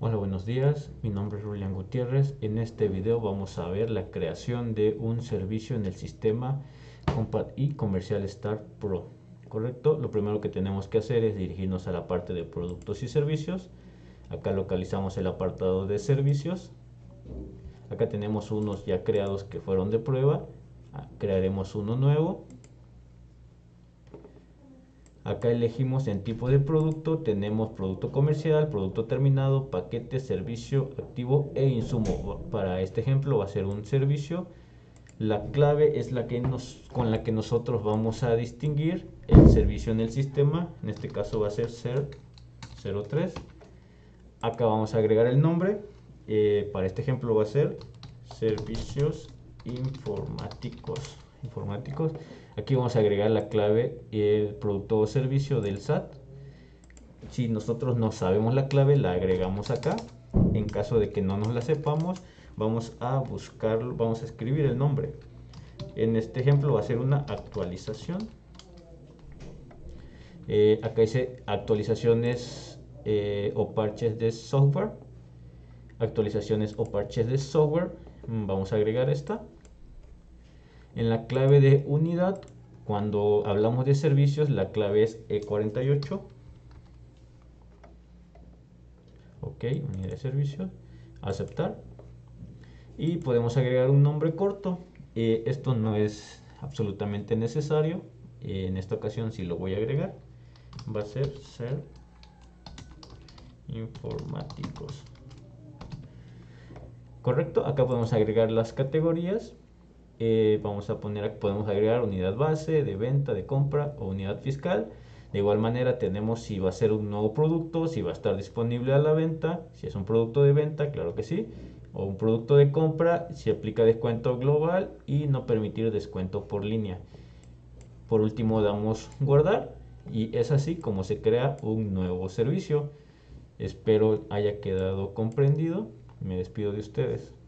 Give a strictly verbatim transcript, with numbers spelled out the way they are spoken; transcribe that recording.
Hola, buenos días. Mi nombre es Julián Gutiérrez. En este video vamos a ver la creación de un servicio en el sistema Compact y Comercial Start Pro. ¿Correcto? Lo primero que tenemos que hacer es dirigirnos a la parte de productos y servicios. Acá localizamos el apartado de servicios. Acá tenemos unos ya creados que fueron de prueba. Crearemos uno nuevo. Acá elegimos en tipo de producto, tenemos producto comercial, producto terminado, paquete, servicio, activo e insumo. Para este ejemplo va a ser un servicio. La clave es la que nos, con la que nosotros vamos a distinguir el servicio en el sistema. En este caso va a ser ser cero tres. Acá vamos a agregar el nombre. Eh, para este ejemplo va a ser servicios informáticos. informáticos. Aquí vamos a agregar la clave el producto o servicio del S A T. Si nosotros no sabemos la clave, la agregamos acá. En caso de que no nos la sepamos, vamos a buscar, vamos a escribir el nombre. En este ejemplo va a ser una actualización. Eh, acá dice actualizaciones eh, o parches de software. Actualizaciones o parches de software. Vamos a agregar esta. En la clave de unidad, cuando hablamos de servicios, la clave es E cuarenta y ocho. Ok, unidad de servicios. Aceptar. Y podemos agregar un nombre corto. Eh, esto no es absolutamente necesario. Eh, en esta ocasión sí lo voy a agregar. Va a ser ser informáticos. Correcto. Acá podemos agregar las categorías. Eh, vamos a poner, podemos agregar unidad base, de venta, de compra o unidad fiscal. De igual manera tenemos si va a ser un nuevo producto, si va a estar disponible a la venta, si es un producto de venta, claro que sí, o un producto de compra, si aplica descuento global y no permitir descuento por línea. Por último damos guardar y es así como se crea un nuevo servicio. Espero haya quedado comprendido. Me despido de ustedes.